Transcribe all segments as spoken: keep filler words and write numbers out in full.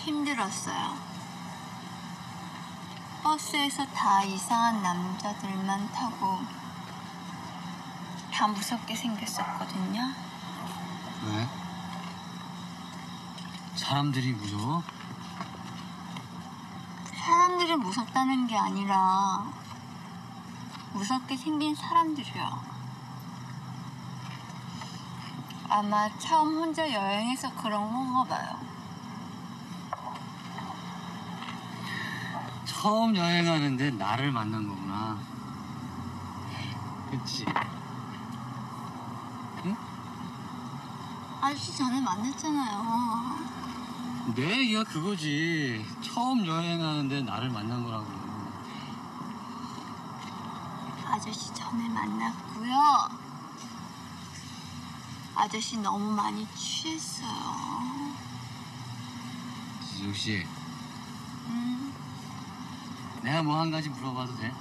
힘들었어요. 버스에서 다 이상한 남자들만 타고 다 무섭게 생겼었거든요. 왜? 사람들이 무서워? 사람들이 무섭다는 게 아니라 무섭게 생긴 사람들이요. 아마 처음 혼자 여행해서 그런 건가 봐요. 처음 여행하는데 나를 만난 거구나. 그치? 응? 아저씨 전에 만났잖아요. 내 얘기가 그거지. 처음 여행하는데 나를 만난 거라고. 아저씨 전에 만났고요. 아저씨 너무 많이 취했어요. 지숙 씨, 음, 내가 뭐 한 가지 물어봐도 돼?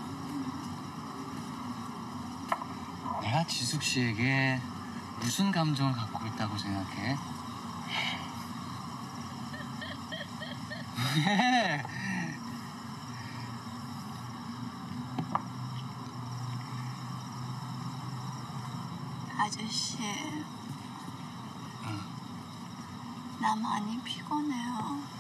내가 지숙 씨에게 무슨 감정을 갖고 있다고 생각해? 왜? 아저씨, 응. 나 많이 피곤해요.